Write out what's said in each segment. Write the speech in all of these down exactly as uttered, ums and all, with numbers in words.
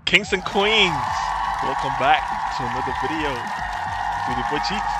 Kings and queens, welcome back to another video with your boy Cheeks.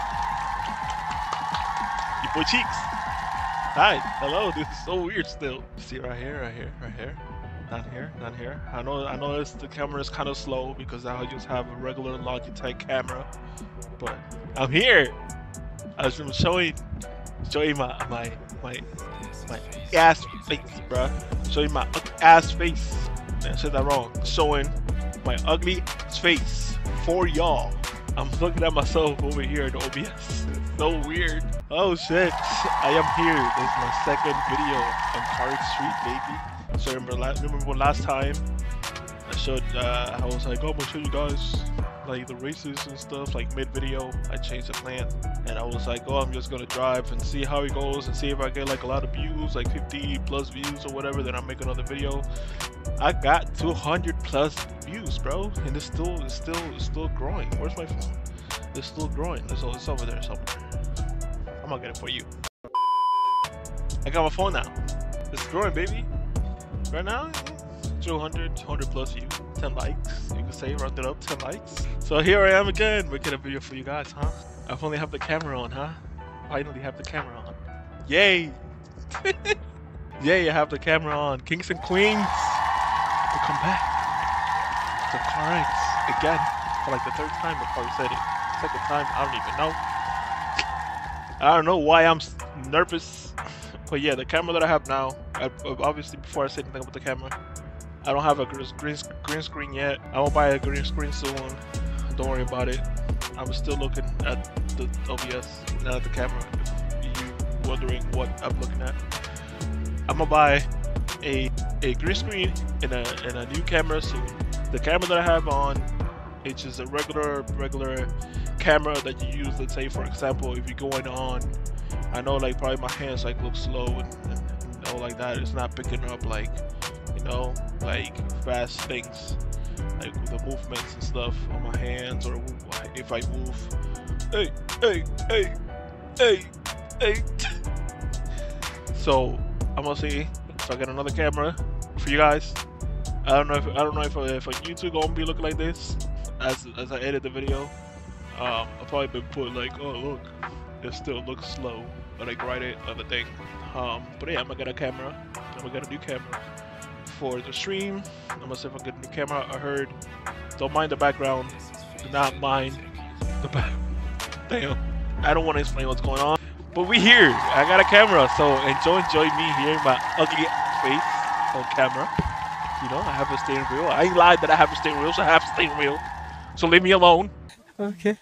Your boy Cheeks. Hi, hello. This is so weird still. See right here, right here, right here, down here, down here. I know, I know, the camera is kind of slow because I just have a regular Logitech camera, but I'm here. I was showing, showing my my my my ass face, bruh. Showing my ass face. I said that wrong. Showing my ugly face for y'all. I'm looking at myself over here in O B S. It's so weird. Oh shit. I am here. This is my second video on Carrick Street, baby. So remember, last, remember last time I showed, uh, I was like, oh, I'm gonna show you guys like the races and stuff, like mid-video. I changed the plan and I was like, oh, I'm just gonna drive and see how it goes and see if I get like a lot of views, like fifty plus views or whatever, then I'll make another video. I got two hundred plus views, bro, and it's still, it's still, it's still growing. Where's my phone? It's still growing. It's, it's over there somewhere. I'm gonna get it for you. I got my phone now. It's growing, baby. Right now, two hundred, two hundred plus views, ten likes. You can say, round it up, ten likes. So here I am again, making a video for you guys, huh? I finally have the camera on, huh? Finally have the camera on. Yay! Yay! I have the camera on. Kings and queens. Welcome back to Carrick again for like the third time. I probably said it. Second time, I don't even know. I don't know why I'm nervous, but yeah, the camera that I have now. I, obviously, before I say anything about the camera, I don't have a green green screen yet. I will buy a green screen soon. Don't worry about it. I'm still looking at the O B S, not at the camera. If you wondering what I'm looking at, I'm gonna buy a a green screen and a and a new camera soon. The camera that I have on, it's just a regular regular camera that you use. Let's say, for example, if you're going on, I know like probably my hands like look slow and, and, and all like that. It's not picking up like, you know, like fast things, like the movements and stuff on my hands, or if I move. Hey, hey, hey, hey, hey. So I'm gonna see if I get another camera for you guys. I don't know if I don't know if if on YouTube gonna be looking like this as as I edit the video. Um, I'll probably been put like, oh look, it still looks slow, but I write it on the thing. Um, but yeah, I'm gonna get a camera. I'm gonna get a new camera for the stream. I'm gonna see if I get a new camera. I heard, don't mind the background. Do not mind the back. Damn, I don't want to explain what's going on. But we here. I got a camera, so enjoy, enjoy me here, my ugly face on camera. You know, I have a steering wheel. I ain't lied that I have a steering wheel, so I have a steering wheel. So leave me alone. Okay.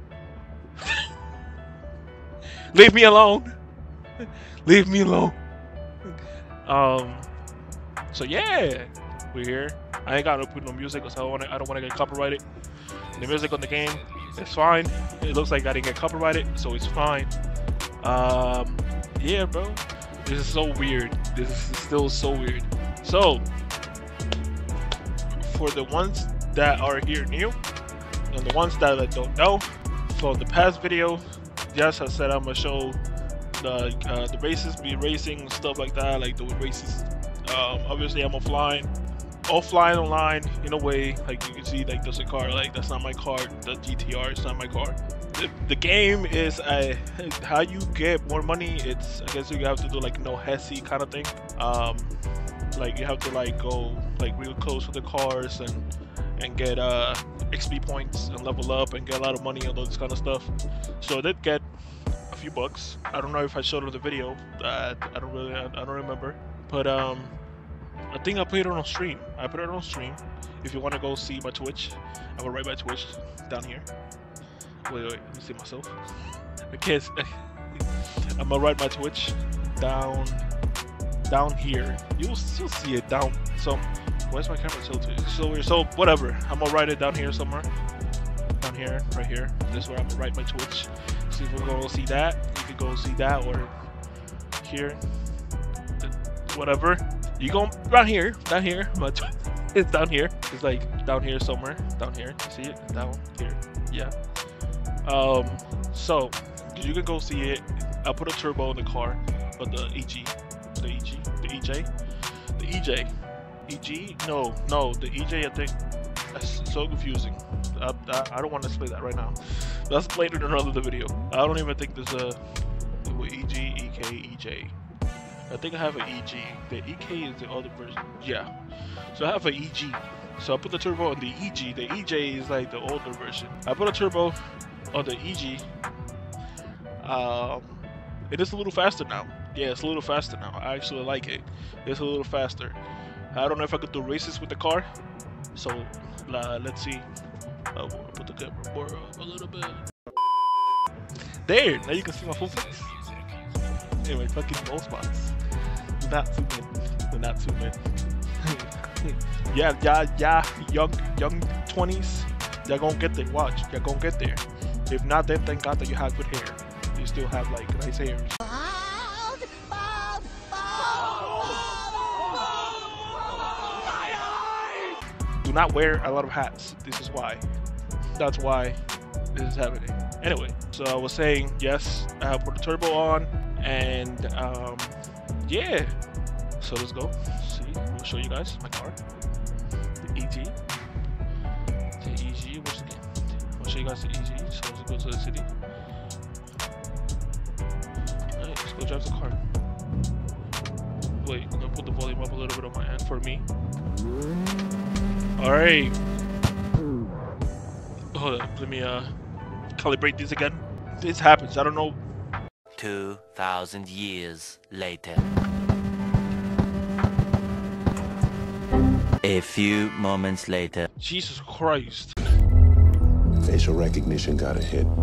Leave me alone. Leave me alone. Um. So yeah, we're here. I ain't got to put no music because I don't want to. I don't want to get copyrighted. The music on the game is fine. It looks like I didn't get copyrighted, so it's fine. Um. Yeah, bro. This is so weird. This is still so weird. So, for the ones that are here new, and the ones that I don't know, from the past video, yes, I said I'm gonna show the uh, the races, be racing stuff like that, like the races. Um, obviously, I'm offline, offline, online in a way. Like you can see, like there's a car. Like that's not my car. The G T R is not my car. The, the game is uh, how you get more money. It's I guess you have to do like no Hesse kind of thing. Um, like you have to like go like real close to the cars and and get uh X P points and level up and get a lot of money and all this kind of stuff. So I did get a few bucks. I don't know if I showed it in the video. Uh, I don't really, I, I don't remember. But um, I think I played it on stream. I put it on stream. If you want to go see my Twitch, I will write my Twitch down here. Wait, wait, let me see myself. I can't. I'm gonna write my Twitch down, down here. You'll still see it down. So. Where's my camera tilted? So weird. So whatever. I'm gonna write it down here somewhere. Down here, right here. This is where I'm gonna write my Twitch. See if we're gonna see that. You can go see that or here. Whatever. You go down here. Down here. My it's down here. It's like down here somewhere. Down here. See it? Down here. Yeah. Um. So you can go see it. I put a turbo in the car, but the E G, the E G, the E J, the E J. E G? No, no, the E J, I think. That's so confusing. I, I, I don't want to explain that right now. Let's explain it in another video. I don't even think there's a E G, E K, E J. I think I have an E G. The E K is the other version. Yeah. So I have an E G. So I put the turbo on the E G. The E J is like the older version. I put a turbo on the E G. Um, it is a little faster now. Yeah, it's a little faster now. I actually like it. It's a little faster. I don't know if I could do races with the car. So uh, let's see. I'll put the camera more up a little bit. There! Now you can see my full face. Anyway, fucking gold spots. Do not zoom in. Do not zoom in. yeah, yeah, yeah. Young, young twenties. Y'all gonna get there. Watch. Y'all gonna get there. If not, then thank God that you have good hair. You still have like nice hairs. Do not wear a lot of hats. This is why. That's why this is happening. Anyway, so I was saying, yes, I have put the turbo on, and um, yeah. So let's go. See, I'll show you guys my car. The E G. The E G. Where's the game? I'll show you guys the E G. So let's go to the city. Alright, let's go drive the car. Wait, I'm gonna put the volume up a little bit on my end for me. Alright. Hold on, let me uh calibrate this again. This happens, I don't know. Two thousand years later. A few moments later. Jesus Christ. Facial recognition got a hit.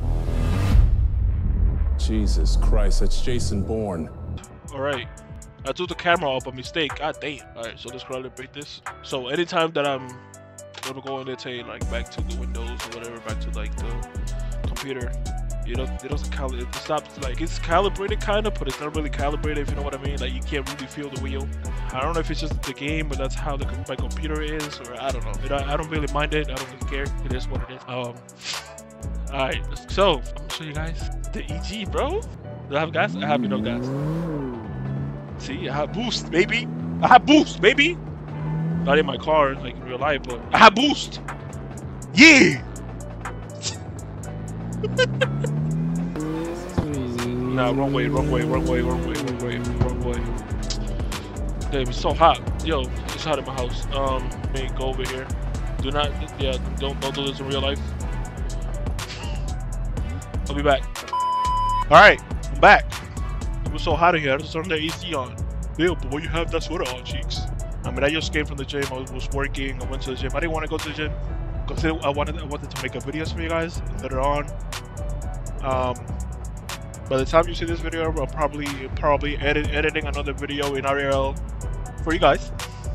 Jesus Christ, that's Jason Bourne. Alright. I took the camera off by mistake. God damn. Alright, so let's calibrate this. So anytime that I'm gonna go in there, say like back to the Windows or whatever, back to like the computer, you know, it doesn't calibrate. It stops, like it's calibrated kind of, but it's not really calibrated, if you know what I mean. Like you can't really feel the wheel. I don't know if it's just the game, but that's how the my computer is, or I don't know. It, I, I don't really mind it. I don't really care. It is what it is. Um. All right. So I'm gonna show you guys the E G, bro. Do I have gas? I have no gas. See, I have boost, baby. I have boost, baby. Not in my car, like in real life, but I have boost. Yeah. Nah, wrong way, wrong way, wrong way, wrong way, wrong way, wrong way. Damn, it's so hot. Yo, it's hot in my house. Um, let me go over here. Do not, yeah, don't don't do this in real life. I'll be back. All right, I'm back. It was so hot in here. I just turned the A C on. Bill, but why you have that sweater on, cheeks? I mean, I just came from the gym. I was, was working. I went to the gym. I didn't want to go to the gym because I wanted I wanted to make a videos for you guys later on. Um, by the time you see this video, I'll probably probably edit editing another video in R L for you guys.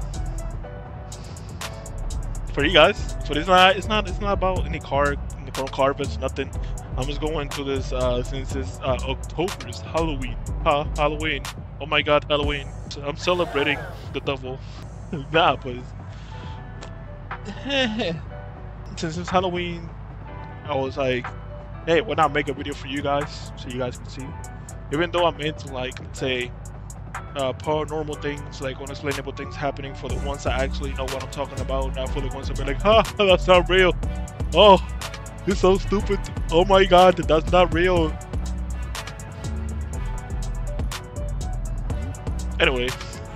For you guys. So it's not it's not it's not about any car car bits, nothing. I'm just going to this uh, since it's uh, October's Halloween. Huh? Halloween. Oh my God, Halloween. So I'm celebrating the devil. Nah, but since it's Halloween, I was like, hey, why not make a video for you guys so you guys can see? Even though I'm into like, say, uh, paranormal things, like unexplainable things happening for the ones that actually know what I'm talking about, not for the ones that be like, ha, that's not real. Oh, it's so stupid. Oh my God, that's not real. Anyway.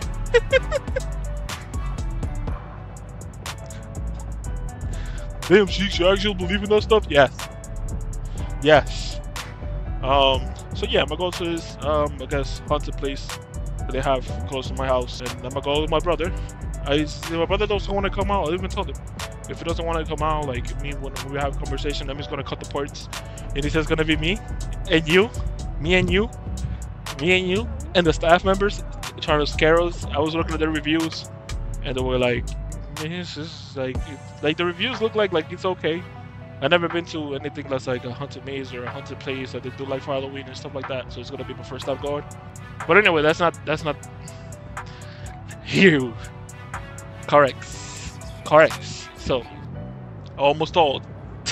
Damn, she, she actually believe in that stuff? Yes. Yes. Um, so yeah, I'm gonna go to this, um, I guess, haunted place that they have close to my house. And I'm gonna go with my brother. I, my brother doesn't want to come out. I even told him. If he doesn't want to come out, like me, when we have a conversation, I'm just gonna cut the parts. And he says it's gonna be me and you, me and you, me and you, and the staff members trying to scare us. I was looking at the reviews, and they were like, man, it's just like, it's, like the reviews look like like it's okay. I've never been to anything that's like a haunted maze or a haunted place that they do like for Halloween and stuff like that. So it's gonna be my first time going. But anyway, that's not that's not here. Correct. Correct. So, I almost thought.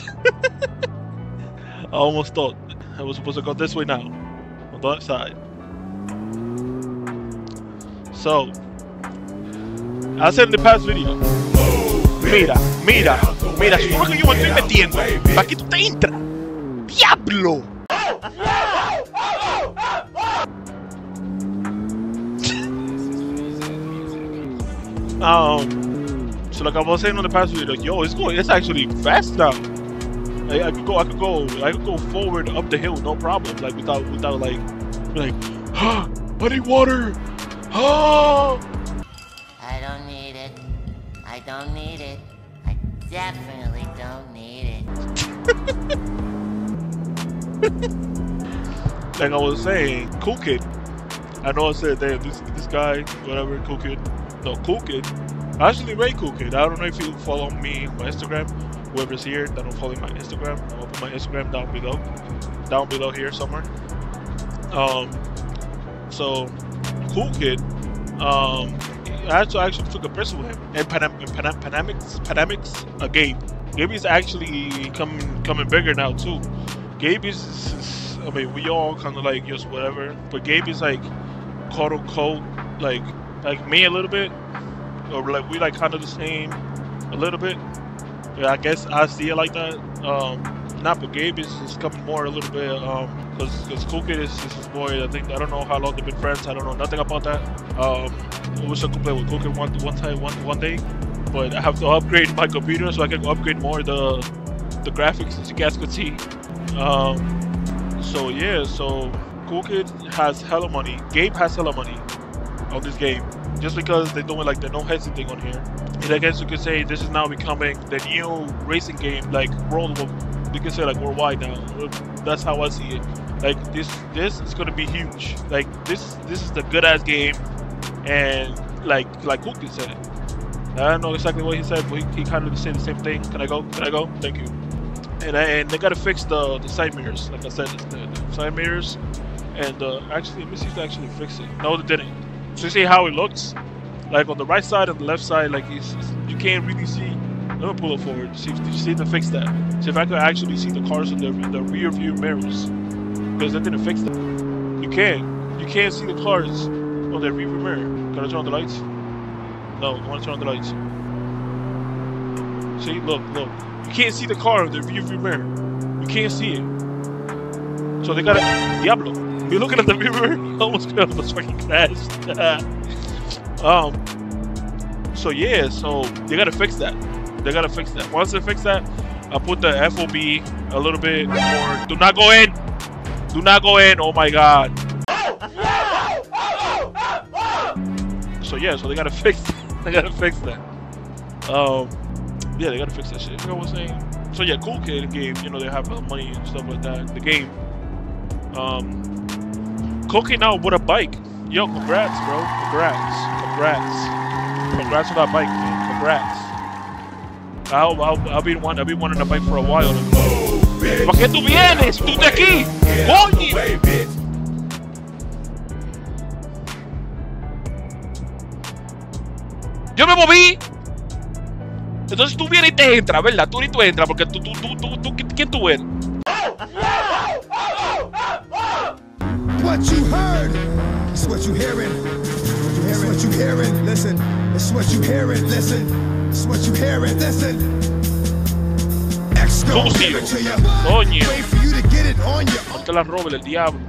I almost thought I was supposed to go this way now, on that side. So, I said in the past video, Mira, mira, mira, si tú ves que yo me estoy metiendo, ¿para qué tú te entras? ¡Diablo! um, so like I was saying on the past video, like, yo, it's going, it's actually fast now. I, I could go, I could go, I could go forward up the hill, no problem. Like without, without like, like, ah, I need water. Ah. I don't need it. I don't need it. I definitely don't need it. Like I was saying, Cool Kid. I know I said, damn, this this guy, whatever, Cool Kid. No, Cool Kid. I actually rate Cool Kid. I don't know if you follow me on my Instagram. Whoever's here that don't follow my Instagram, I'll put my Instagram down below. Down below here somewhere. Um, so, Cool Kid. Um, I actually, actually took a person with him. And Panam Panam Panamics, Panamics, a Gabe. Gabe is actually coming coming bigger now too. Gabe is, is I mean, we all kind of like just whatever, but Gabe is like quote unquote like like me a little bit, or like we like kind of the same a little bit. Yeah, I guess I see it like that. Um, not, but Gabe is, is coming more a little bit. Um, cause cause Cool Kid is, is his boy. I think I don't know how long they've been friends. I don't know nothing about that. Um, I wish I could play with Cool Kid one one time one one day, but I have to upgrade my computer so I can upgrade more the the graphics, as you guys could see. Um, so yeah, so Cool Kid has hella money. Gabe has hella money on this game, just because they're doing like the no hesitation thing on here. And I guess you could say this is now becoming the new racing game, like world. You can say like worldwide now. That's how I see it. Like this, this is gonna be huge. Like this, this is the good ass game, and like like Cool Kid said. I don't know exactly what he said, but he, he kind of said the same thing. Can I go? Can I go? Thank you. And I, and they gotta fix the the side mirrors. Like I said, the, the side mirrors. And uh, actually, let me see if they actually fix it. No, they didn't. So you see how it looks? Like on the right side and the left side, like it's, it's, you can't really see. Let me pull it forward. See if you see to fix that. See if I could actually see the cars in the the rear view mirrors, because they didn't fix that. You can't. You can't see the cars on the rear view mirror. Can I turn on the lights? No, I want to turn on the lights. See, look, look. You can't see the car in the rear view mirror. You can't see it. So they gotta Diablo. You're looking at the rear mirror. I almost got almost fucking crashed. Um, so yeah, so they gotta fix that. They gotta fix that. Once they fix that, I'll put the F O B a little bit more. Do not go in. Do not go in. Oh my god. So yeah, so they gotta fix. They gotta fix that. Um, yeah, they gotta fix that shit. You know what I'm saying? So yeah, Cool Kid game. You know they have money and stuff like that. The game. Um, Cool Kid now with a bike. Yo, congrats, bro. Congrats. Congrats. Congrats on that bike, man. Congrats. I'll, I'll, I'll be one. I'll be wanting a bike for a while. ¿Por qué tú vienes? ¡Tú de aquí! ¡Coño! Yo me moví. Entonces tú vienes y te entras, ¿verdad? Tú ni tú entras porque tú, tú, tú, tú, tú, ¿quién tú eres? What you heard is what you hearing. It's what you hearing. Listen. It's what you hearing. Listen. It's what you hearing. Listen. X gon' give it to you. Coño. Wait for you to get it on your own. No te la robes el diablo.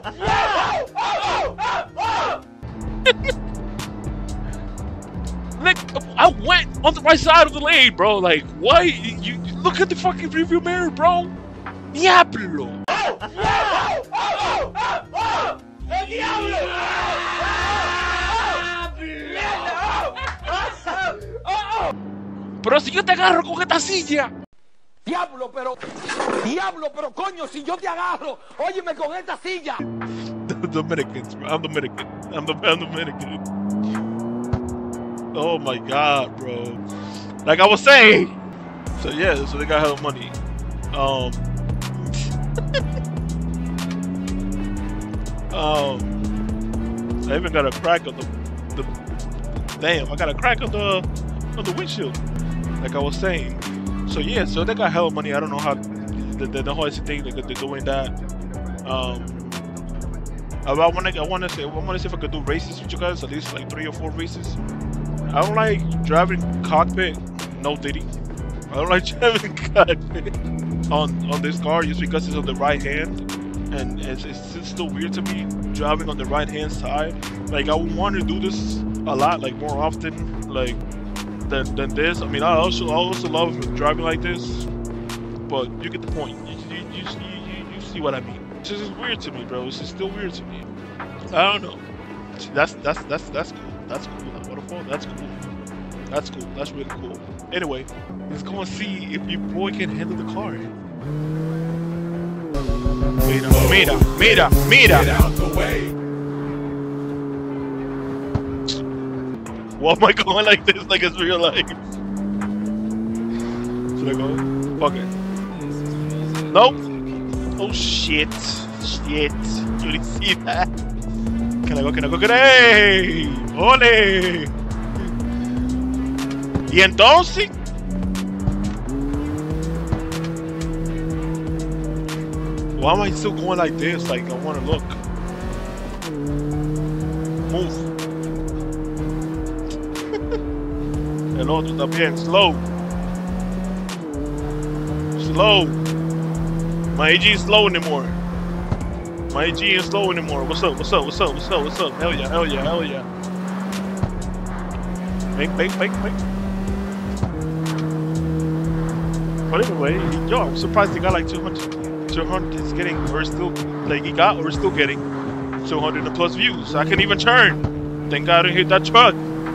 Like, I went on the right side of the lane, bro. Like, why? You, you look at the fucking rearview mirror, bro. Diablo. Pero si yo te agarro con esta silla. Diablo, pero. Diablo, pero coño, si yo te agarro, óyeme con esta silla. The Dominicans, bro. I'm Dominican. I'm the I'm Dominican. Oh my god, bro. Like I was saying. So yeah, so they got hella money. Um. um. I even got a crack on the, the. Damn, I got a crack on the on the windshield. Like I was saying. So yeah, so they got hella money. I don't know how the the, the whole thing they, they're doing that. Um. I want to. I want to say. I want to see if I could do races with you guys. At least like three or four races. I don't like driving cockpit No Diddy. I don't like driving God on on this car just because it's on the right hand, and it's, it's, it's still weird to me driving on the right hand side. Like I would want to do this a lot, like more often, like than than this. I mean, I also I also love driving like this, but you get the point. You you you, you, you see what I mean? This is weird to me, bro. This is still weird to me. I don't know. That's that's that's that's cool. That's cool. That waterfall. That's cool. That's cool. That's really cool. Anyway, let's go and see if your boy can handle the car. Mira, mira, mira, mira. Get out the way. Why am I going like this like it's real life? Should I go? Fuck it. Nope. Oh shit. Shit. You didn't see that. Can I go? Can I go? Can I? Hey! Ole! Y entonces, why am I still going like this? Like I want to look. Move. El otro también. Slow. Slow. My A G is slow anymore. My A G ain't slow anymore. What's up? What's up? What's up? What's up? What's up? Hell yeah! Hell yeah! Hell yeah! Bang! Bang! Bang! Bang! But anyway, yo, I'm surprised he got like two hundred. two hundred is getting, or still, like he got, or still getting two hundred plus views. I can even turn. Thank God I didn't hit that truck.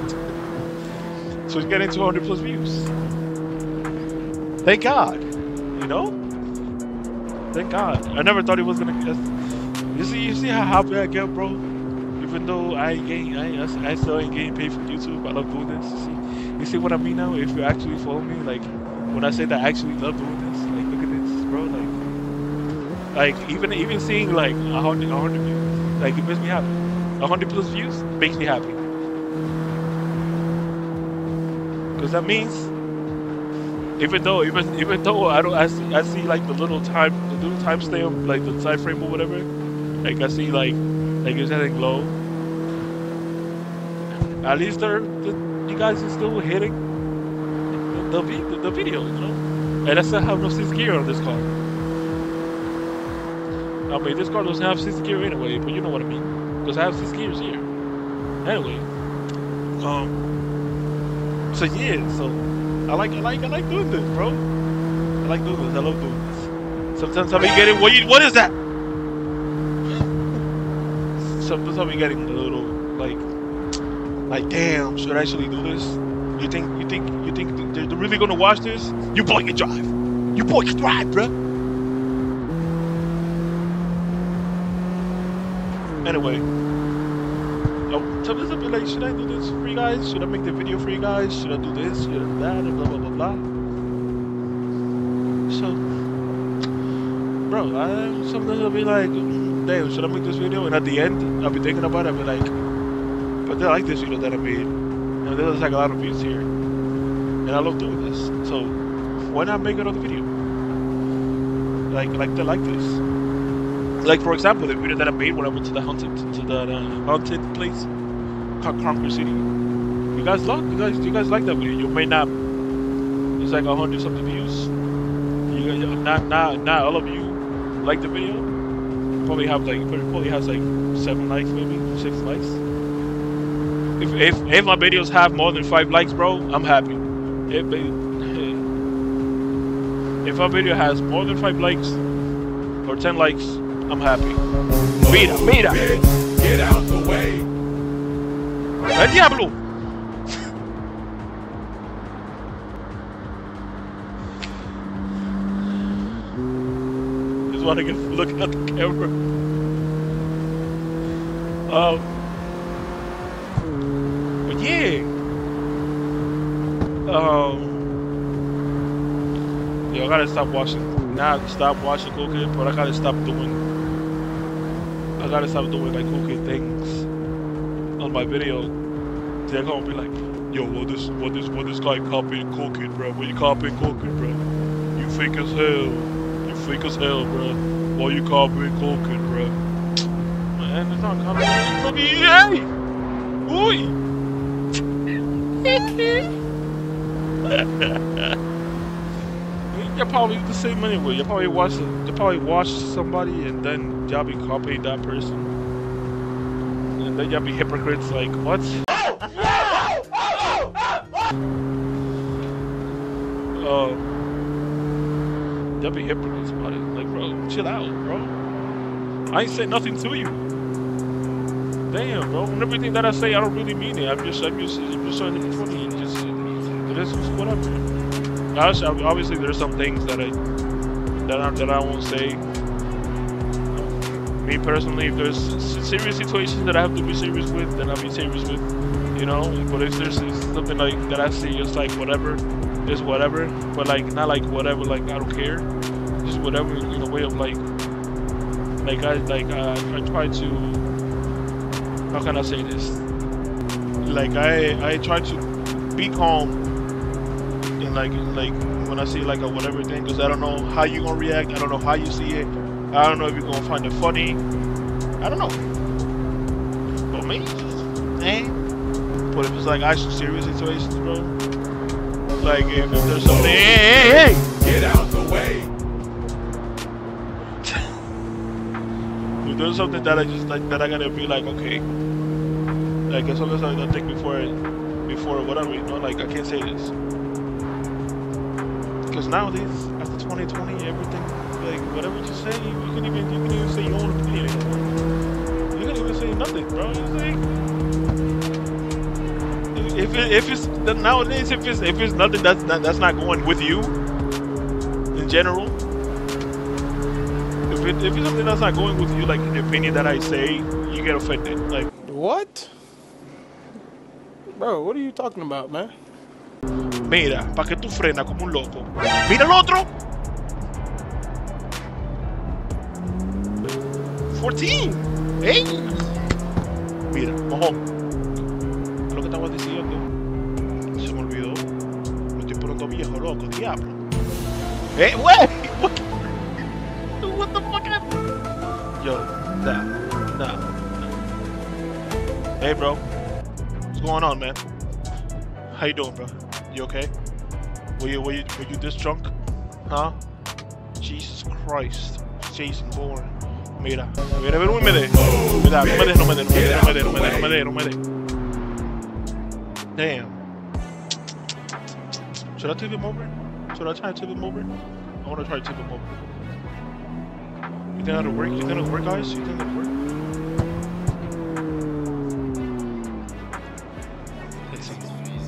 So he's getting two hundred plus views. Thank God. You know? Thank God. I never thought he was gonna get. You see, you see how happy I get, bro? Even though I ain't getting, I, ain't, I still ain't getting paid from YouTube. I love doing this. You see, you see what I mean now? If you actually follow me, like, when I say that I actually love doing this, like look at this, bro. Like, like even even seeing like a hundred, a hundred views, like it makes me happy. A hundred plus views makes me happy, because that means even though even even though I don't I see I see like the little time the little time stamp, like the time frame or whatever, like I see like like it's heading low. At least they're the, you guys are still hitting The, the, the video, you know? And I still have no sixth gear on this car. I mean, this car doesn't have sixth gear anyway, but you know what I mean. Because I have six gears here. Anyway. Um. So yeah, so I like, I like, I like doing this, bro. I like doing this. I love doing this. Sometimes I'll be getting, what, you, what is that? Sometimes I'll be getting a little, like, like, damn, should I actually do this? You think, you think, you think they're really gonna watch this? You boy can drive. You boy can drive, bruh. Anyway, oh, sometimes I'll be like, should I do this for you guys? Should I make the video for you guys? Should I do this? Should I do that? And blah blah blah blah. So, bro, I, sometimes I'll be like, damn, should I make this video? And at the end, I'll be thinking about it. I'll be like, but they like this video that I made. And there's like a lot of views here, and I love doing this. So why not make another video? Like, like they like this. Like for example, the video that I made when I went to the haunted, to the uh, haunted place, Conquer City. You guys love, you guys, you guys like that video. You may not. It's like a hundred something views. You not, not, not all of you like the video. Probably have like, probably has like seven likes, maybe six likes. If, if if my videos have more than five likes, bro, I'm happy. If if my video has more than five likes or ten likes, I'm happy. Mira, mira. Get out the way. El diablo. Just want to get look at the camera. Um. Yeah. Um. Yo, I gotta stop watching. Not stop watching Cool Kid, but I gotta stop doing. I gotta stop doing like Cool Kid things on my video. They're gonna be like, yo, what this, what this, what this guy copying Cool Kid, bro? What you copying Cool Kid, bro? You fake as hell. You fake as hell, bro. Why you copying Cool Kid, bro? Man, it's not copying. Hey, oi. You're probably the same anyway. You probably watch you probably watch somebody and then y'all be copying that person. And then y'all be hypocrites like, what? Uh, y'all be hypocrites about it. Like, bro, chill out, bro. I ain't saying nothing to you. Damn, bro. And everything that I say, I don't really mean it. I'm just, I'm just, I'm just trying to be funny. Just, it is just whatever. Obviously, obviously, there's some things that I, that I, that I won't say. Me personally, if there's serious situations that I have to be serious with, then I'll be serious with, you know. But if there's something like that I see, it's like whatever, it's whatever. But like not like whatever, like I don't care. Just whatever in a way of like, like I like uh, I try to. How can I say this? Like I I try to be calm. And like like when I see like a whatever thing, because I don't know how you gonna react. I don't know how you see it. I don't know if you're gonna find it funny. I don't know. But me, eh? But if it's like actually serious situations, bro, like if, if there's something, hey, hey, hey, Get out the way. if there's something that I just like that I gotta be like, okay, like as long as I think before it, before whatever, you know, like I can't say this, because nowadays after twenty twenty, everything. Like whatever you say, you can even you can even say your own opinion anymore. You can even say nothing, bro. You say if it, if it's nowadays if it's if it's nothing that's not, that's not going with you in general. If it if it's something that's not going with you, like the opinion that I say, you get offended. Like what? Bro, what are you talking about, man? Mira, pa que tú frenas como un loco. Mira el otro. fourteen, ¿eh? Mira, ojo. Lo que estaba diciendo. Se me olvidó. Me estoy poniendo viejo, loco, diablo. Eh, wey. What? What the fuck happened? Yo, nah, nah, nah. Hey, bro. What's going on, man? How you doing, bro? You okay? Were you, were you, were you this drunk? Huh? Jesus Christ. Jason Bourne. Mira, mira, mira, no me dé. Mira, no me dé, no me dé, no me dé, no me dé, no me dé, no me dé, no me dé. Damn. Should I tip him over? Should I try to tip him over? I want to try to tip him over. You think that'll work? You think it'll work, guys? You think it'll work? Let's see.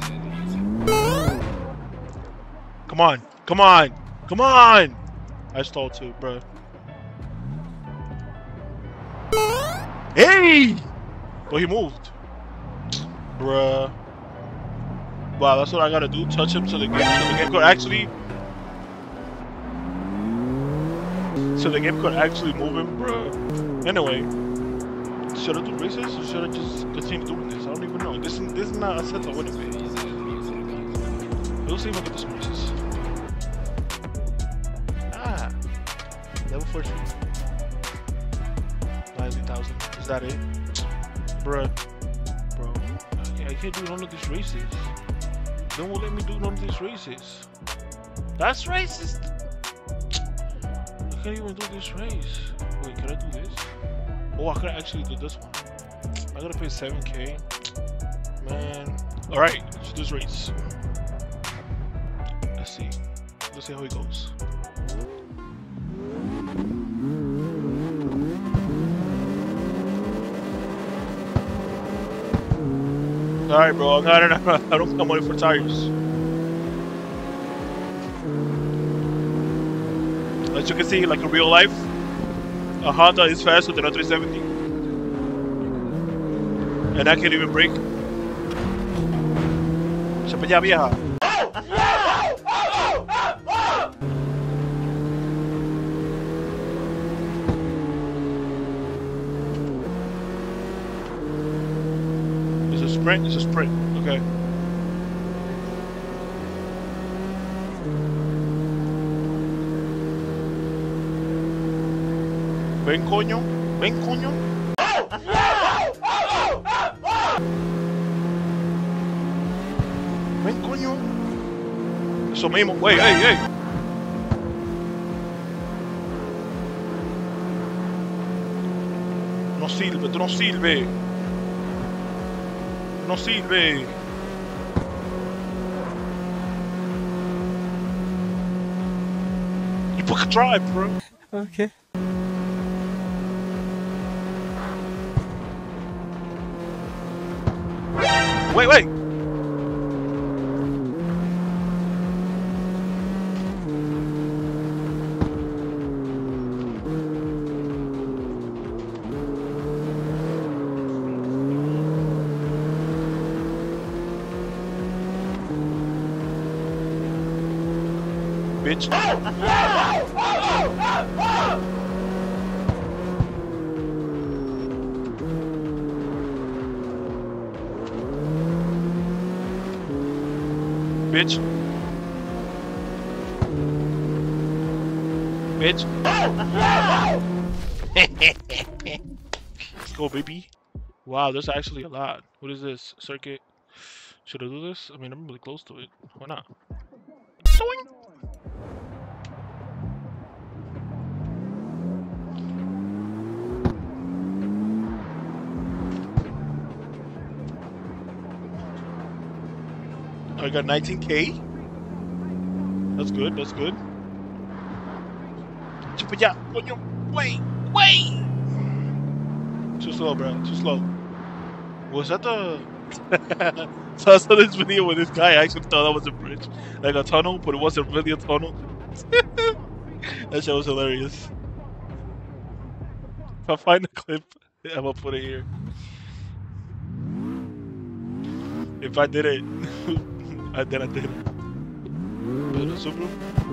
Come on, come on, come on! I stalled too, bro. Hey! Well, he moved. Bruh. Wow, that's what I gotta do. Touch him so the game, so the game could actually... So the game could actually move him, bruh. Anyway. Should I do races or should I just continue doing this? I don't even know. This, this is not a sense of winning. We'll see if I get the races. Ah. Level fourteen. ninety thousand. Is that it? Bruh. Bro. I, I can't do none of these races. They won't let me do none of these races. That's racist. I can't even do this race. Wait, can I do this? Oh, I could actually do this one. I gotta pay seven K. Man. Alright, let's do this race. Let's see. Let's see how it goes. Alright, bro, I don't, I don't have money for tires. As you can see, like in real life, a Honda is faster than a three seventy. And I can't even brake. Se peña vieja. It's a sprint, it's a sprint, okay. Ven coño, ven coño. Ven coño. eso mismo. Wey, hey, hey. No sirve, tú no sirve. No sirve. You fucking drive, bro. Okay. Wait, wait. Bitch. Bitch. Bitch. Let's go, baby. Wow, there's actually a lot. What is this? Circuit. Should I do this? I mean, I'm really close to it. Why not? Doing. I got nineteen K. That's good, that's good. Yeah, wait, wait! Too slow, bro, too slow. Was that the... So I saw this video where this guy actually thought that was a bridge. Like a tunnel, but it wasn't really a tunnel. That shit was hilarious. If I find the clip, I'm gonna put it here. If I did it, I did, I did it. But the Subaru?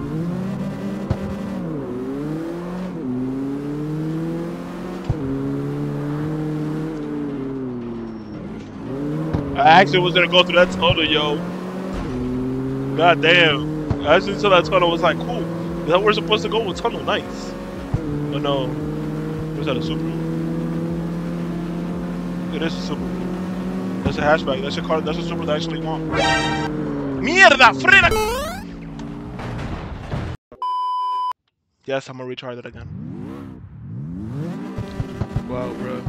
I actually was gonna go through that tunnel, yo. God damn. I actually saw that tunnel, was like, cool. Is that where we're supposed to go with tunnel? Nice. But no. Was that a Subaru? It is a Subaru. That's a hatchback. That's a car. That's a Subaru that I actually want. Mierda! Frena! Yes, I'm gonna retry that again. Wow, bro.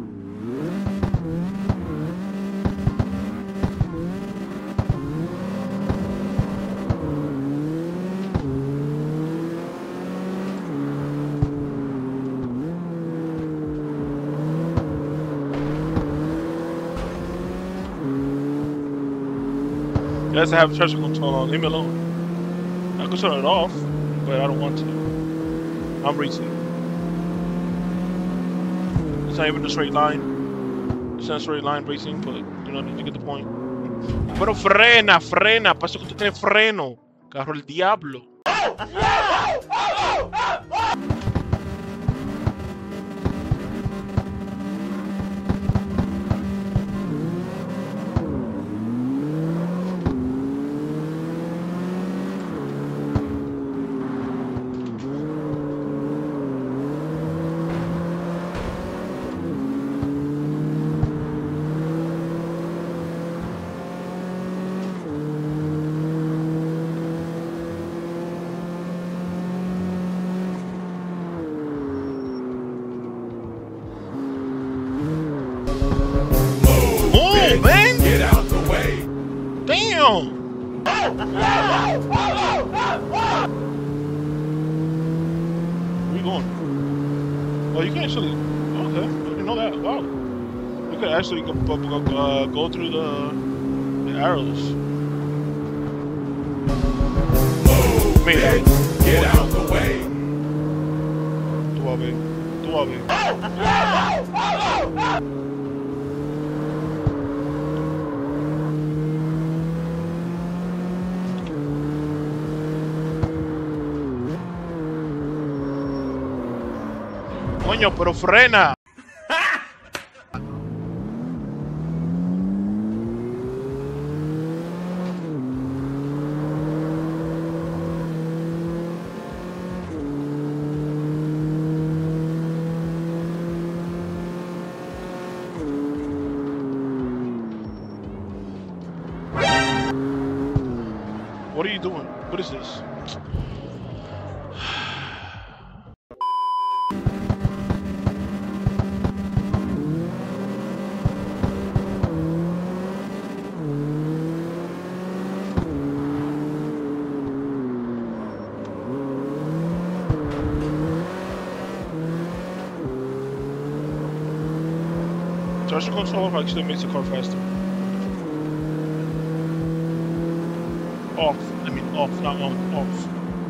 It doesn't have traction control on. Leave me alone. I can turn it off, but I don't want to. I'm racing. It's not even a straight line. It's not a straight line racing, but you know, you get the point. Pero frena, frena. Para eso que tú tienes freno. Carro el diablo. Man, Get out the way. damn. Where you going? Oh, you can actually. Okay, I didn't know that. Wow, you can actually go, go, uh, go through the, the arrows. Move, Man, bitch. Get out the way. Tuave, tuave. Coño, pero frena. What are you doing? What What is this? Traction control actually makes the car faster. Off, I mean off, not on, off.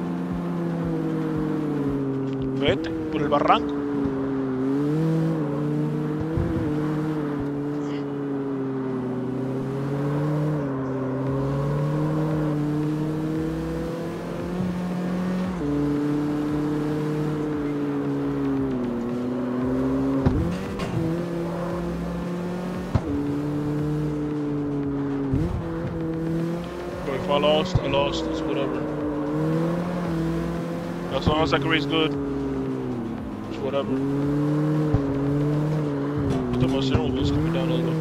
Vete por el barranco. If I lost, I lost. It's whatever. As long as I can race good, it's whatever. But the most general was coming down a little.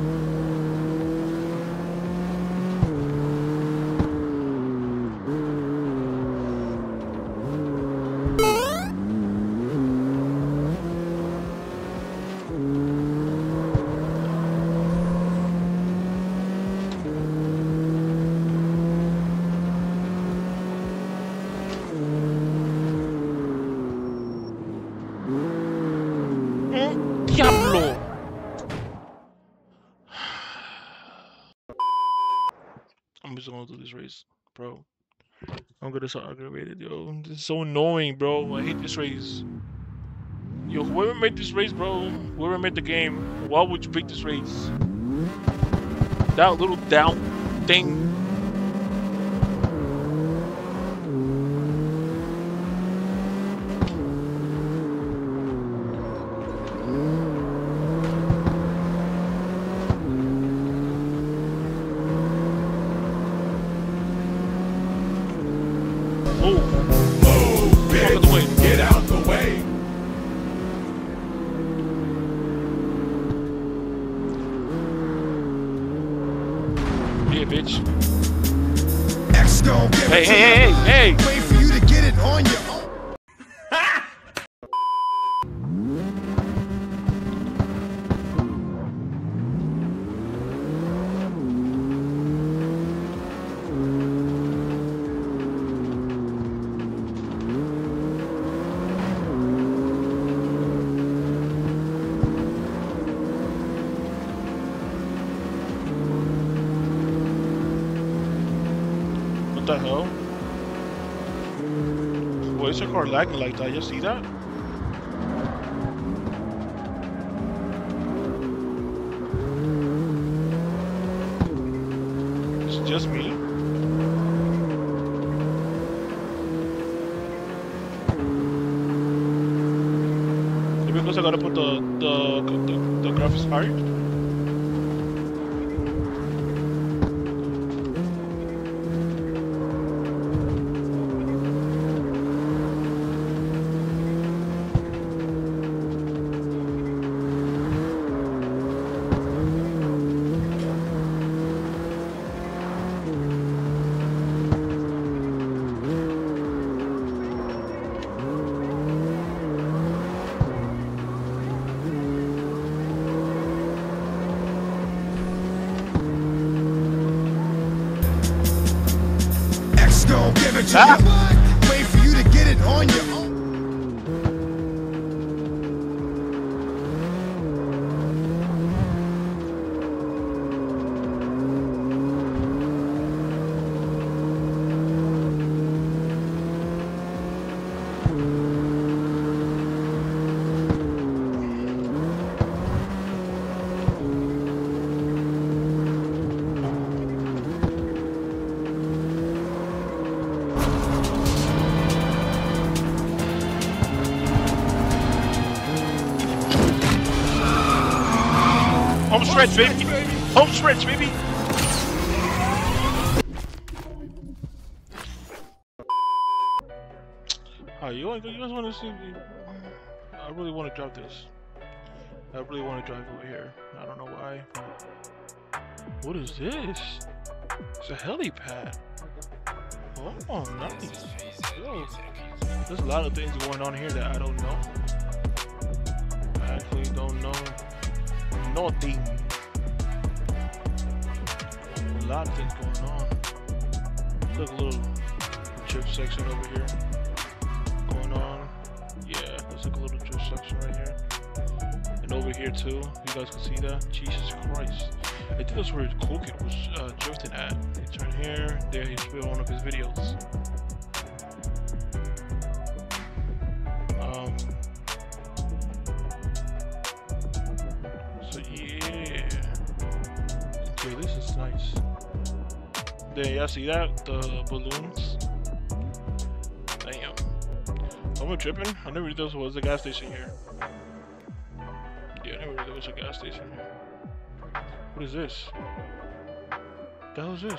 Diablo! I'm just gonna do this race, bro. I'm gonna so aggravated, yo. This is so annoying, bro. I hate this race. Yo, whoever made this race, bro, whoever made the game, why would you pick this race? That little down thing. Move. Move, bitch. Get out the way. Yeah, bitch. X gon' give Hey, it hey, to hey, you. hey, hey! Wait for you to get it on your own. What the hell? Why is your car lagging like that? You see that? It's just me? Maybe because I gotta put the the the, the graphics higher? X gon' give it to Ah. you. Wait for you to get it on your own. Home stretch, baby! Home stretch, baby! Oh, you, you guys want to see me? I really want to drive this. I really want to drive over here. I don't know why. What is this? It's a helipad. Oh, nice. Yo, there's a lot of things going on here that I don't know. I actually don't know nothing. A lot of things going on. Look, a little drift section over here going on. Yeah, there's like a little drift section right here. And over here too. You guys can see that? Jesus Christ. I think that's where Cool Kid was uh, drifting at. He turned here, there he filmed one of his videos. Um, so yeah. Okay, this is nice. There, y'all see that? The balloons. Damn. Am I tripping? I never knew there was a gas station here. Yeah, I never knew there was a gas station here. What is this? What the hell is this?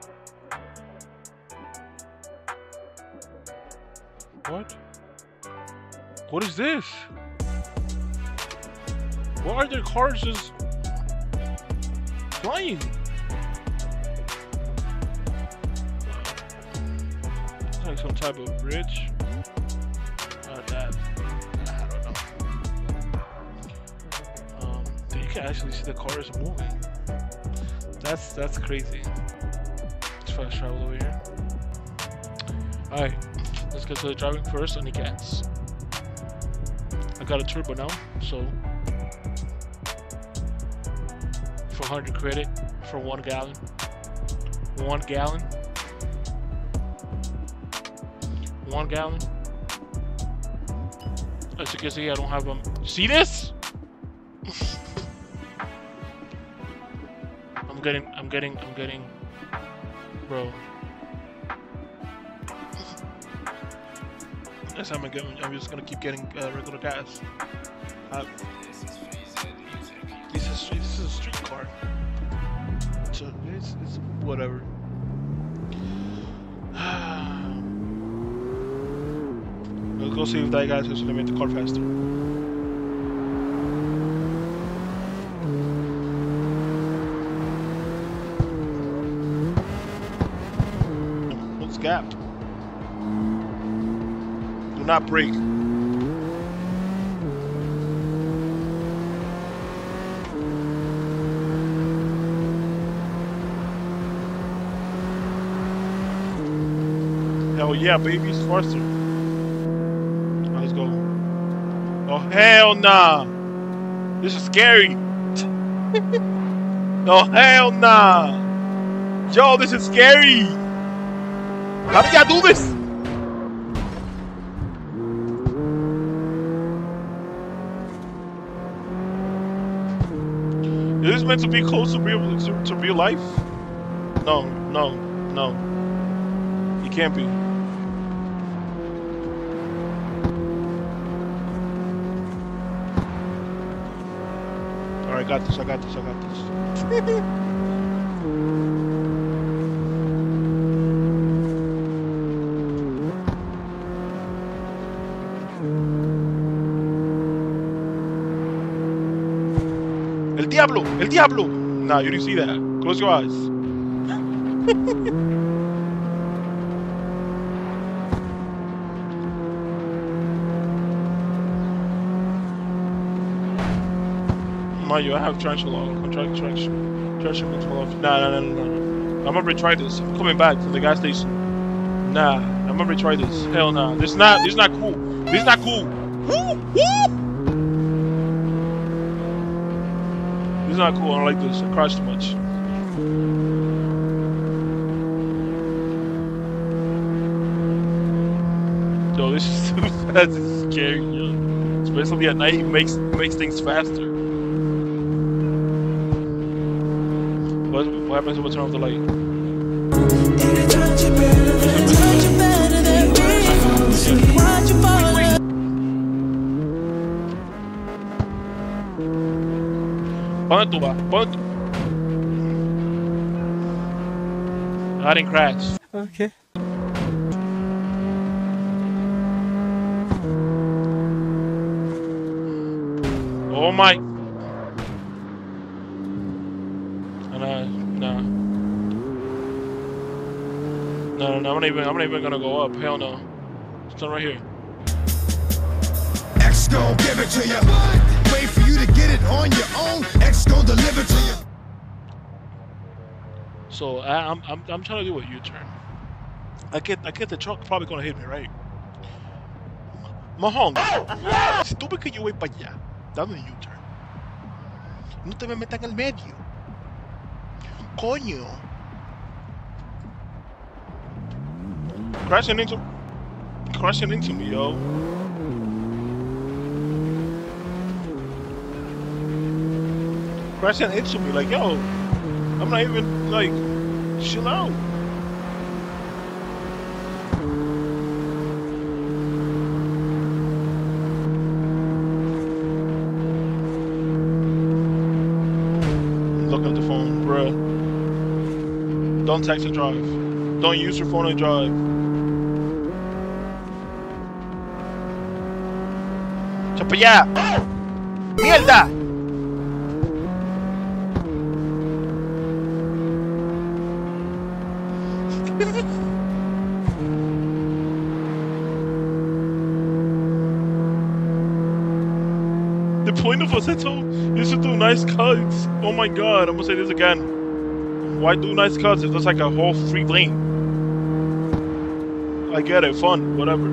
What? What is this? Why are there cars just flying? It's like some type of bridge. Not that. I don't know. Um, you can actually see the cars moving. That's that's crazy. Let's fast travel over here. Alright, let's get to the driving first on the gas. I got a turbo now, so for one hundred credit for one gallon. One gallon. One gallon. As you can see, I don't have them. See this? I'm getting, I'm getting, I'm getting, bro. That's how I'm going. I'm just gonna keep getting uh, regular gas. Uh, this is this is a street car, so it's, it's whatever. Let's go see if that guy's gonna make the car faster. What's gap? Do not brake. Hell yeah, baby, it's faster. Let's go. Oh hell nah! This is scary. Oh hell nah! Yo, this is scary. How did y'all do this? Is this meant to be close to real to, to real life? No, no, no. It can't be. Alright, I got this, I got this, I got this. El diablo! El diablo! Nah, you didn't see that. Close your eyes. Mario, I have traction lock. Contract traction. Traction control off. Nah, nah, nah, nah, nah. I'm gonna retry this. I'm coming back from the gas station. Nah, I'm gonna retry this. Hell nah. This is not. This is not cool. This is not cool. Woo! Woo! This is not cool. I don't like this. I crashed too much. Yo, this is too fast. This is scary, yo. Especially at night, it makes makes things faster. What, what happens if we turn off the light? ¿Dónde tú vas? ¿Dónde tú? I didn't crash. Okay. Oh my. No, no, no, And I'm not even. I'm not even gonna go up. Hell no. It's right here. X gon' give it to you. Wait for you to get it on your own. X gon' deliver to you. So I, I'm I'm I'm trying to do a U-turn. I get I get the truck probably gonna hit me, right? Mojón, si tú ves que yo voy para allá, dame un U-turn. No te me metas en el medio. Coño. Crashing into, crashing into me, yo. Crashing into me, like, yo. I'm not even, like, chill out. Look at the phone, bruh. Don't text and drive. Don't use your phone and drive. ¡Chapallá! ¡Mierda! The point of Aceto is to do nice cuts. Oh my god, I'm gonna say this again. Why do nice cuts if there's like a whole free lane? I get it, fun, whatever.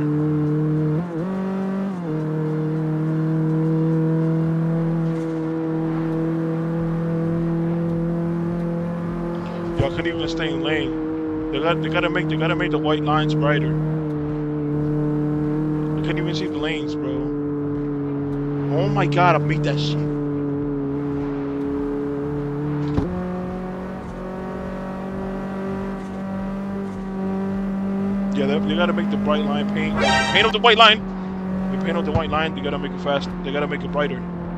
Y'all couldn't even stay in lane. They got they gotta make they gotta make the white lines brighter. I couldn't even see the lanes, bro. Oh my god, I beat that shit. Yeah, they, they gotta make the bright line paint. Paint up the white line. They paint up the white line. They gotta make it fast. They gotta make it brighter.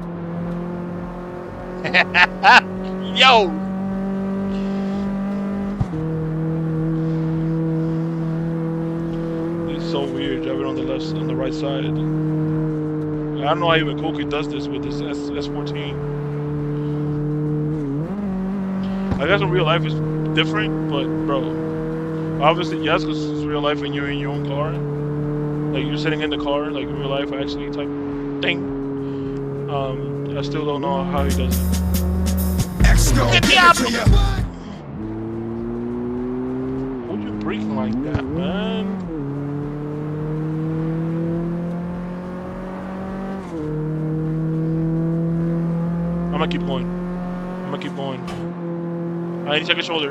Yo. It's so weird driving on the left, on the right side. I don't know how even Koki does this with this S fourteen. I guess in real life it's different, but bro, obviously yes, because it's real life and you're in your own car. Like you're sitting in the car, like in real life actually type thing. Um, I still don't know how he does it. Get the apple! Why are you braking like that, man? I'm gonna keep going. I'm gonna keep going. I need to check his shoulder.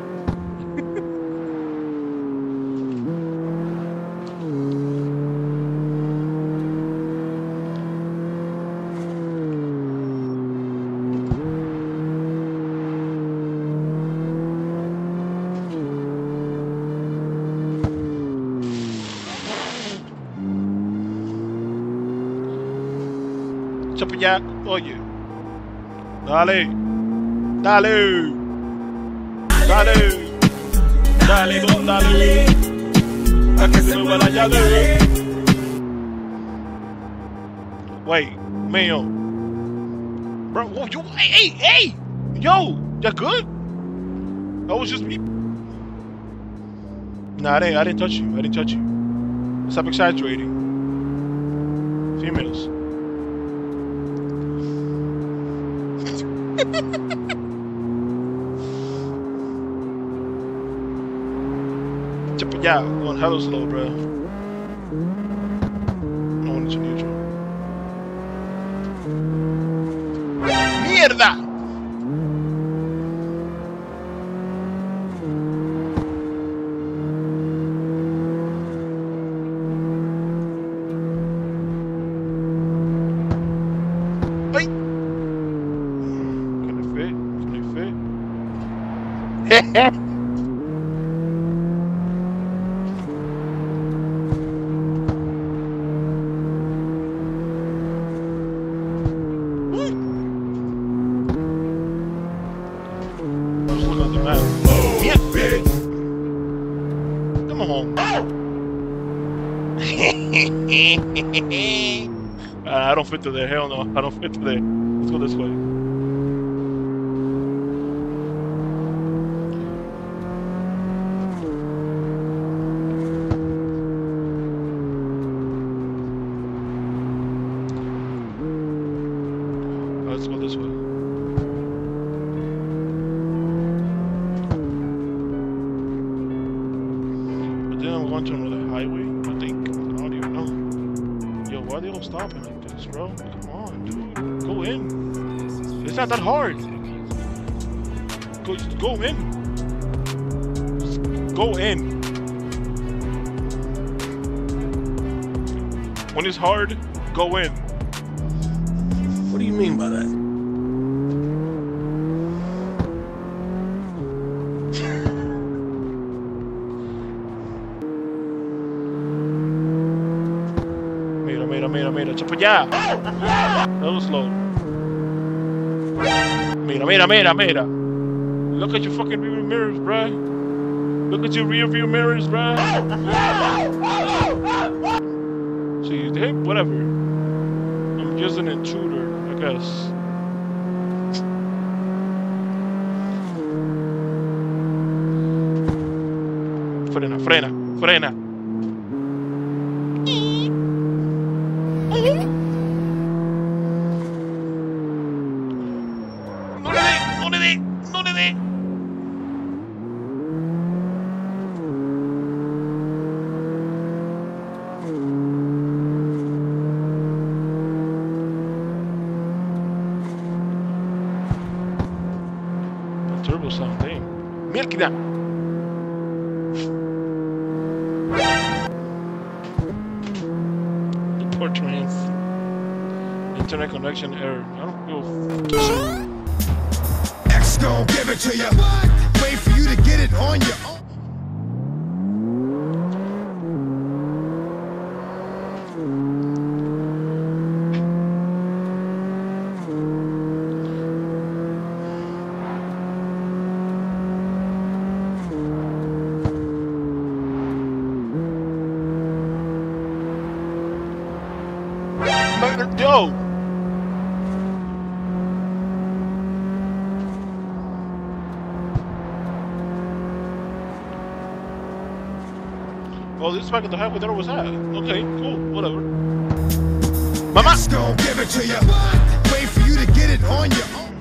Chapilla, oye. Dale, dale, dale, dale, don, dale, a que se me va la llave. Wait, man, bro, whoa, you, hey, hey, hey, yo, that good? That was just me. Nah, I didn't, I didn't touch you, I didn't touch you. Stop exaggerating. Females. Yeah, going hella slow, bro. No one is neutral. Mierda! Hey! Can it fit? Can it fit? I don't fit to there. Hell no. I don't fit to there. Let's go this way. let's go this way. But then I'm going to another highway, I think. I don't even know. Yo, why are they all stopping like this, bro? Come on, dude. Go in. It's not that hard. Go, just go in. Just go in. When it's hard, go in. What do you mean by that? Mira, mira, mira, mira, chapa ya. That was slow. Mira, mira, mira, mira. Look at your fucking rear view mirrors, bruh. Look at your rear view mirrors, bruh. See, hey, whatever. I'm just an intruder, I guess. Frena, frena, frena. No le dé, no le dé, no le dé. Turbo sound, damn. Milk that. Report trans. Internet connection error. I don't go. X gon' give it to you. Wait for you to get it on your own. Yo! Oh, this is back at the highway that I was at. Okay, cool, whatever. Mama! X gon' give it to you. Wait for you to get it on your own.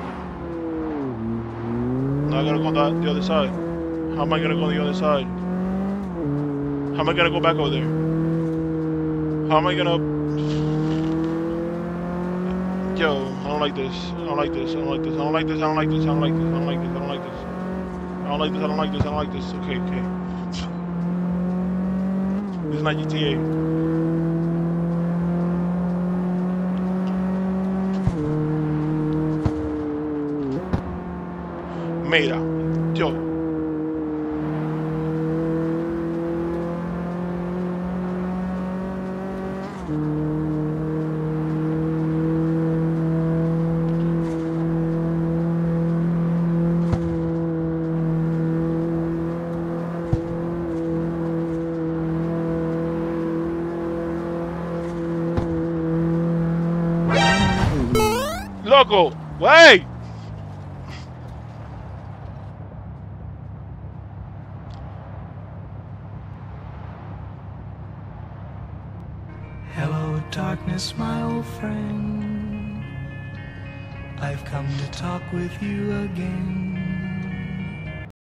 Now I gotta go on the, the other side. How am I gonna go on the other side? How am I gonna go back over there? How am I gonna... Yo, I don't like this. I don't like this. I don't like this. I don't like this. I don't like this. I don't like this. I don't like this. I don't like this. I don't like this. I don't like this. I don't like this. Okay, okay. This is not G T A. Mira, yo. Loco, wait! Hello, darkness, my old friend. I've come to talk with you again.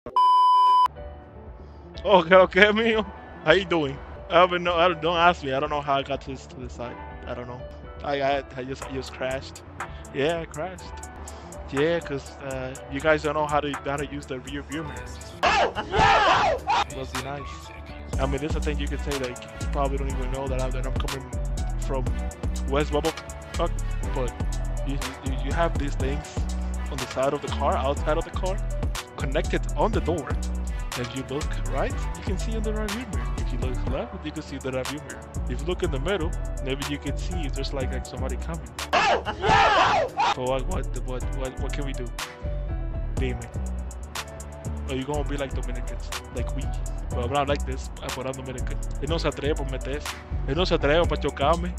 Okay, okay, amigo. How you doing? I don't know. I don't, don't ask me. I don't know how I got to this to the side. I don't know. I I, I just I just crashed. Yeah, I crashed. Yeah, cause uh, you guys don't know how to how to use the rear view mirrors. Must be nice. I mean, this is a thing you could say that you probably don't even know that I'm, that I'm coming from West Bubble, but you, you you have these things on the side of the car, outside of the car, connected on the door. If you look right, you can see in the right view mirror. If you look left, you can see the right view mirror. If you look in the middle, maybe you can see if there's like, like somebody coming. So what what what what what can we do? Name it. Or you gonna be like Dominicans, like we. But I'm not like this, but I'm Dominican. Él no se atreve por meterse. Él no se atreve para chocarme.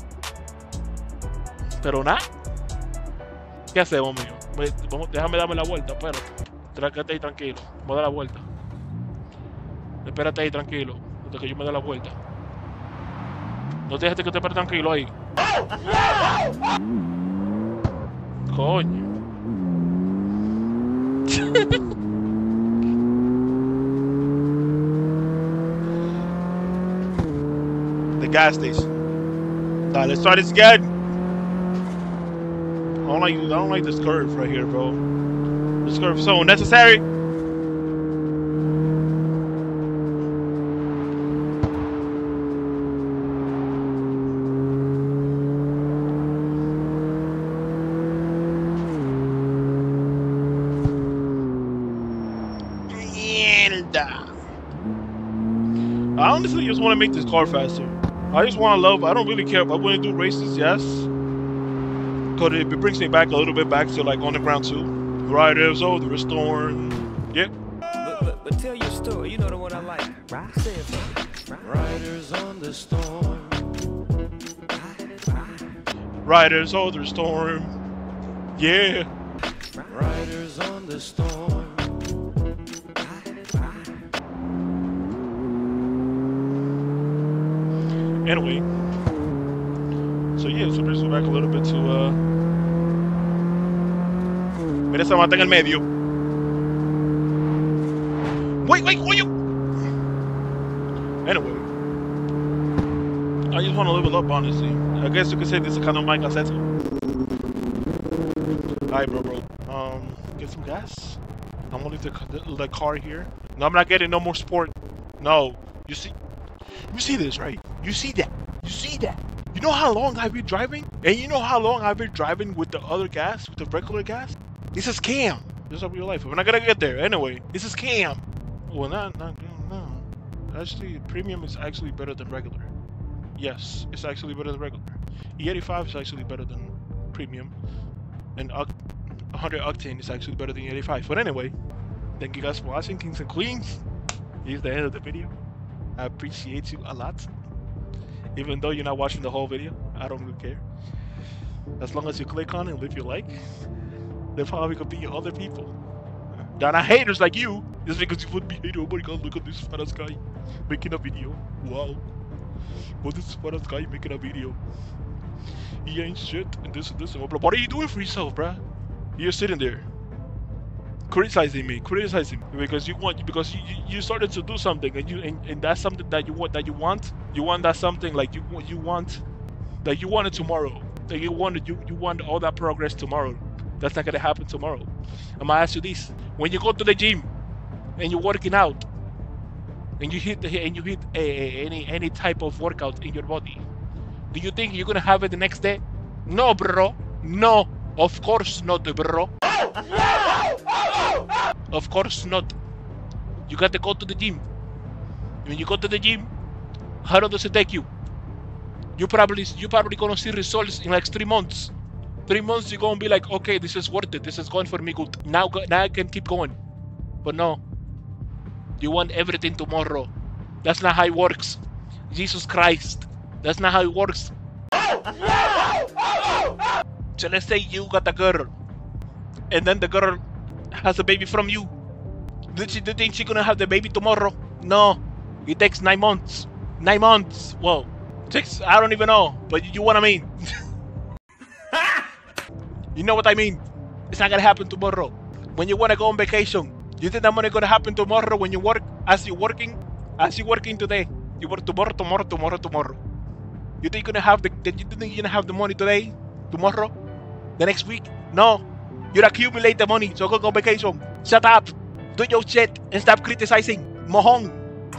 Pero nada. ¿Qué hacemos, mío? Vamos, déjame darme la vuelta, espérate. Trácate ahí tranquilo. Voy a dar la vuelta. Espérate ahí tranquilo, hasta que yo me dé la vuelta. No te dejes que te espere tranquilo ahí. Coño. The gas station. Nah, let's try this again. I don't like I don't like this curve right here, bro. This curve is so unnecessary. I honestly just want to make this car faster. I just want to love. I don't really care. I want to do races, yes. Because it brings me back a little bit back to like on the ground too. Riders over the storm. Yep. But, but, but tell your story. You know the one I like. Right? Say it for me. Riders on the storm. Riders over the storm. Yeah. Riders on the storm. Anyway, so yeah, so let's go back a little bit to uh mira esa mata en el medio. Wait, wait, will you? Anyway, I just want to level up, honestly. I guess you could say this is kind of my cassette. Alright, bro, bro. Um, get some gas. I'm gonna leave the, the, the car here. No, I'm not getting no more sport. No, you see, you see this, right? You see that? You see that? You know how long I've been driving? And you know how long I've been driving with the other gas, with the regular gas? This is scam. This is real life. We're not gonna get there. Anyway, this is scam. Well, not, not, no. Actually, premium is actually better than regular. Yes, it's actually better than regular. E eighty-five is actually better than premium. And one hundred octane is actually better than E eighty-five. But anyway, thank you guys for watching, Kings and Queens. Here's the end of the video. I appreciate you a lot. Even though you're not watching the whole video, I don't really care. As long as you click on it and leave your like, there probably could be other people. They're not haters like you, just because you would be hater. Oh my god, look at this fat ass guy making a video. Wow. Well, this fat ass guy making a video. He ain't shit and this and this and what are you doing for yourself, bruh? You're sitting there criticizing me, criticizing me because you want because you, you started to do something and you and, and that's something that you want that you want you want that something like you you want that you want it tomorrow, that you want you you want all that progress tomorrow. That's not gonna happen tomorrow. I'm gonna ask you this: when you go to the gym and you're working out and you hit the, and you hit a, a, any any type of workout in your body, do you think you're gonna have it the next day? No, bro. No, of course not, bro. Of course not. You got to go to the gym. When you go to the gym, how long does it take you? You probably you probably gonna see results in like three months. Three months you're gonna be like, okay, this is worth it. This is going for me good. Now, now I can keep going. But no, you want everything tomorrow. That's not how it works. Jesus Christ, that's not how it works. So let's say you got a girl, and then the girl has a baby from you. Do you think she's gonna have the baby tomorrow? No. It takes nine months. Nine months. Whoa. Takes, I don't even know. But you what I mean. You know what I mean. It's not gonna happen tomorrow. When you wanna go on vacation, you think that money gonna happen tomorrow when you work as you're working? As you're working today. You work tomorrow, tomorrow, tomorrow, tomorrow. You think you're gonna have the you think you're gonna have the money today? Tomorrow? The next week? No. You accumulate the money, so go go vacation. Shut up. Do your shit and stop criticizing. Mohong.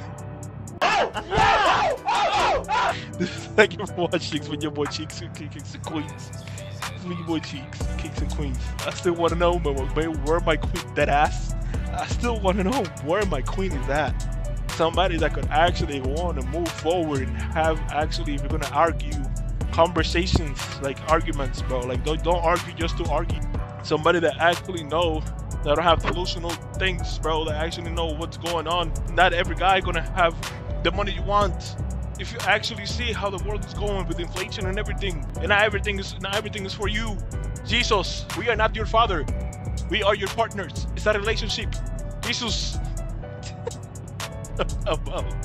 This is like your boy Cheeks with your boy Cheeks and Kings and Queens. With your boy Cheeks, Kings and Queens. I still wanna know where my queen that ass. I still wanna know where my queen is at. Somebody that could actually want to move forward and have actually, if you're gonna argue, conversations like arguments, bro. Like don't don't argue just to argue. Somebody that actually know, that don't have delusional things, bro, that actually know what's going on. Not every guy gonna have the money you want. If you actually see how the world is going with inflation and everything, and not everything is not everything is for you. Jesus, we are not your father. We are your partners. It's a relationship. Jesus. About